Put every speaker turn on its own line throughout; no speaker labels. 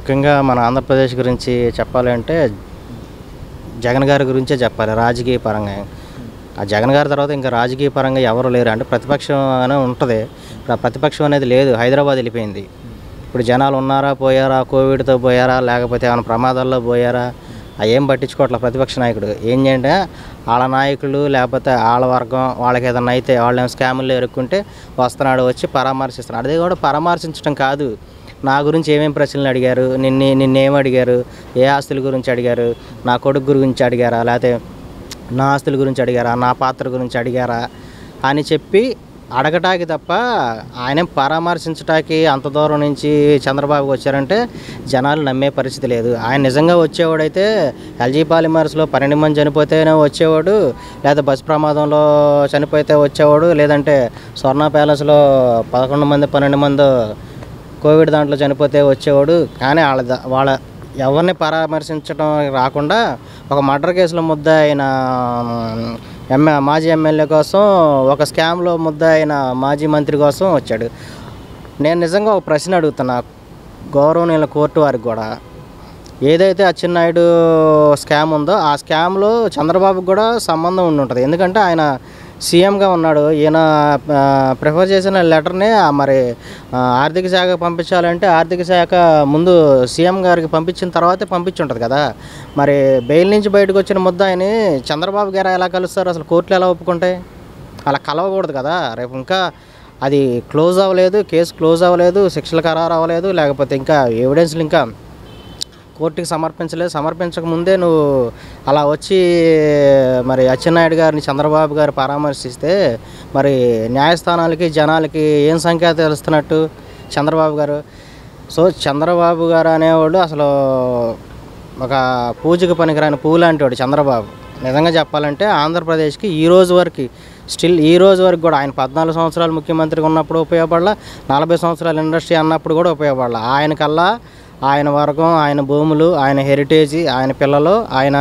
ముఖ్యంగా మన ఆంధ్రప్రదేశ్ గురించి చెప్పాలంటే జగన్ గారి గురించే చెప్పాలి. రాజకీయ పరంగా ఆ జగన్ గారి తర్వాత ఇంకా రాజకీయ పరంగా ఎవరు లేరు. అంటే ప్రతిపక్షం అనే ఉంటుంది. ఇప్పుడు ఆ ప్రతిపక్షం అనేది లేదు. హైదరాబాద్ వెళ్ళిపోయింది. ఇప్పుడు జనాలు ఉన్నారా, పోయారా, కోవిడ్తో పోయారా, లేకపోతే ఏమైనా ప్రమాదాల్లో పోయారా, ఏం పట్టించుకోవట్లే ప్రతిపక్ష నాయకుడు. ఏంటంటే వాళ్ళ నాయకులు లేకపోతే వాళ్ళ వర్గం వాళ్ళకి ఏదన్నా అయితే వాళ్ళు స్కాముల్లో ఎరుక్కుంటే వస్తున్నాడు, వచ్చి పరామర్శిస్తున్నాడు. అదే కూడా పరామర్శించడం కాదు, నా గురించి ఏమేమి ప్రశ్నలు అడిగారు, నిన్నేం అడిగారు, ఏ ఆస్తుల గురించి అడిగారు, నా కొడుకు గురించి అడిగారా, లేకపోతే నా ఆస్తుల గురించి అడిగారా, నా పాత్ర గురించి అడిగారా అని చెప్పి అడగటానికి తప్ప ఆయన పరామర్శించటానికి అంత దూరం నుంచి చంద్రబాబు వచ్చారంటే జనాలు నమ్మే పరిస్థితి లేదు. ఆయన నిజంగా వచ్చేవాడైతే ఎల్జీ పాలిమర్స్లో 12 మంది చనిపోతేనే వచ్చేవాడు, లేదా బస్ ప్రమాదంలో చనిపోతే వచ్చేవాడు, లేదంటే స్వర్ణ ప్యాలెస్లో 11 మంది 12 మంది కోవిడ్ దాంట్లో చనిపోతే వచ్చేవాడు. కానీ వాళ్ళ ఎవరిని పరామర్శించడం రాకుండా ఒక మర్డర్ కేసులో ముద్ద అయిన మాజీ ఎమ్మెల్యే కోసం, ఒక స్కామ్లో ముద్ద అయిన మాజీ మంత్రి కోసం వచ్చాడు. నేను నిజంగా ఒక ప్రశ్న అడుగుతున్నా గౌరవనీయుల కోర్టు వారికి కూడా, ఏదైతే అచ్చెన్నాయుడు స్కామ్ ఉందో ఆ స్కామ్లో చంద్రబాబుకి కూడా సంబంధం ఉండి ఉంటుంది. ఎందుకంటే ఆయన సీఎంగా ఉన్నాడు. ఈయన ప్రిఫర్ చేసిన లెటర్ని మరి ఆర్థిక శాఖకు పంపించాలంటే ఆర్థిక శాఖ ముందు సీఎం గారికి పంపించిన తర్వాతే పంపించుంటుంది కదా. మరి బెయిల్ నుంచి బయటకు వచ్చిన ముద్దాయిని చంద్రబాబు గారు ఎలా కలుస్తారు? అసలు కోర్టులు ఎలా ఒప్పుకుంటాయి? అలా కలవకూడదు కదా. రేపు ఇంకా అది క్లోజ్ అవ్వలేదు, కేసు క్లోజ్ అవ్వలేదు, శిక్షలు ఖరారు అవ్వలేదు, లేకపోతే ఇంకా ఎవిడెన్స్లు ఇంకా కోర్టుకి సమర్పించక ముందే నువ్వు అలా వచ్చి మరి అచ్చెన్నాయుడు గారిని చంద్రబాబు గారు పరామర్శిస్తే మరి న్యాయస్థానాలకి జనాలకి ఏం సంకేతాలు ఇస్తున్నట్టు చంద్రబాబు గారు? సో చంద్రబాబు గారు అనేవాడు అసలు ఒక పూజకు పనికిరాని పువ్వు లాంటి వాడు చంద్రబాబు. నిజంగా చెప్పాలంటే ఆంధ్రప్రదేశ్కి ఈ రోజు వరకు కూడా ఆయన 14 సంవత్సరాలు ముఖ్యమంత్రిగా ఉన్నప్పుడు ఉపయోగపడాల, 40 సంవత్సరాలు ఇండస్ట్రీ అన్నప్పుడు కూడా ఉపయోగపడాల. ఆయనకల్లా ఆయన వర్గం, ఆయన భూములు, ఆయన హెరిటేజీ, ఆయన పిల్లలు,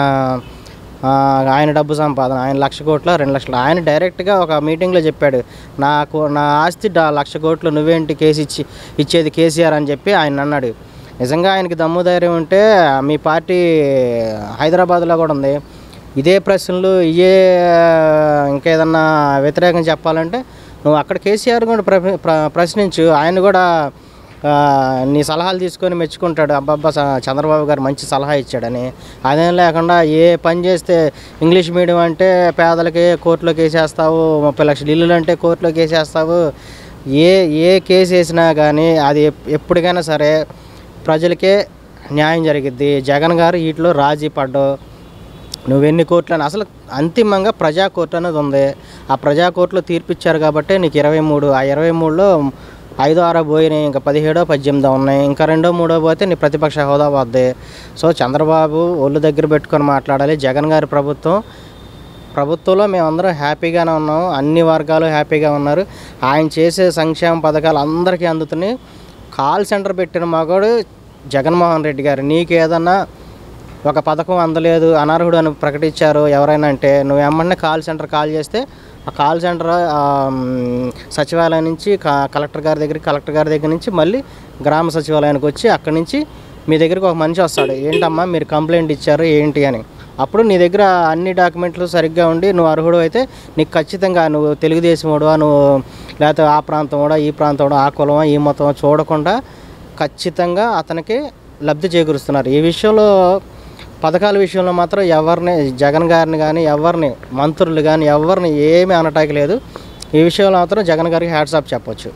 ఆయన డబ్బు సంపాదన, ఆయన 1,00,000 కోట్ల 2 లక్షలు. ఆయన డైరెక్ట్గా ఒక మీటింగ్లో చెప్పాడు, నా ఆస్తి 1,00,000 కోట్లు, నువ్వేంటి కేసు ఇచ్చేది కేసీఆర్ అని చెప్పి ఆయన అన్నాడు. నిజంగా ఆయనకి దమ్ము ధైర్యం ఉంటే మీ పార్టీ హైదరాబాద్లో కూడా ఉంది. ఇదే ప్రశ్నలు ఇంకేదన్నా వ్యతిరేకం చెప్పాలంటే నువ్వు అక్కడ కేసీఆర్ కూడా ప్రశ్నించు. ఆయన కూడా నీ సలహాలు తీసుకొని మెచ్చుకుంటాడు, అబ్బాబ్బా చంద్రబాబు గారు మంచి సలహా ఇచ్చాడని. అదేం లేకుండా ఏ పని చేస్తే ఇంగ్లీష్ మీడియం అంటే పేదలకి కోర్టులోకి వేసేస్తావు, 30 లక్షల ఇల్లులు అంటే కోర్టులోకి వేసేస్తావు. ఏ కేసు వేసినా కానీ అది ఎప్పటికైనా సరే ప్రజలకే న్యాయం జరిగిద్ది. జగన్ గారు వీటిలో రాజీ పడ్డావు. నువ్వెన్ని కోర్టులని అసలు అంతిమంగా ప్రజా కోర్టు అనేది ఉంది. ఆ ప్రజా కోర్టులో తీర్పిచ్చారు కాబట్టి నీకు 23, ఆ 23లో 5, 6 పోయినాయి, ఇంకా 17, 18 ఉన్నాయి. ఇంకా 2, 3 పోతే నీ ప్రతిపక్ష హోదా పోద్ది. సో చంద్రబాబు ఒళ్ళు దగ్గర పెట్టుకొని మాట్లాడాలి. జగన్ గారి ప్రభుత్వంలో మేమందరం హ్యాపీగానే ఉన్నాం, అన్ని వర్గాలు హ్యాపీగా ఉన్నారు. ఆయన చేసే సంక్షేమ పథకాలు అందరికీ అందుతున్నాయి. కాల్ సెంటర్ పెట్టిన మగాడు జగన్మోహన్ రెడ్డి గారు. నీకు ఏదన్నా ఒక పథకం అందలేదు, అనర్హుడు అని ప్రకటించారు ఎవరైనా అంటే నువ్వు ఏమన్నా కాల్ సెంటర్ కాల్ చేస్తే ఆ కాల్ సెంటర్ సచివాలయం నుంచి కలెక్టర్ గారి దగ్గర నుంచి మళ్ళీ గ్రామ సచివాలయానికి వచ్చి అక్కడి నుంచి మీ దగ్గరికి ఒక మనిషి వస్తాడు. ఏంటమ్మా మీరు కంప్లైంట్ ఇచ్చారు ఏంటి అని. అప్పుడు నీ దగ్గర అన్ని డాక్యుమెంట్లు సరిగ్గా ఉండి నువ్వు అర్హుడు అయితే నీకు ఖచ్చితంగా నువ్వు తెలుగుదేశం వాడువా, నువ్వు లేకపోతే ఆ ప్రాంతం వాడా, ఈ ప్రాంతం వాడా, ఆ కులమా, ఈ మతం చూడకుండా ఖచ్చితంగా అతనికి లబ్ధి చేకూరుస్తున్నారు. ఈ విషయంలో పథకాల విషయంలో మాత్రం ఎవరిని జగన్ గారిని కానీ ఎవరిని మంత్రులు కానీ ఎవరిని ఏమీ అనటానికి లేదు. ఈ విషయంలో మాత్రం జగన్ గారికి హ్యాట్స్ ఆఫ్ చెప్పొచ్చు.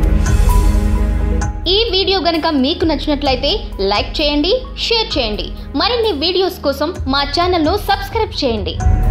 ఈ వీడియో గనుక మీకు నచ్చినట్లయితే లైక్ చేయండి, షేర్ చేయండి. మరిన్ని వీడియోస్ కోసం మా ఛానల్ను సబ్స్క్రైబ్ చేయండి.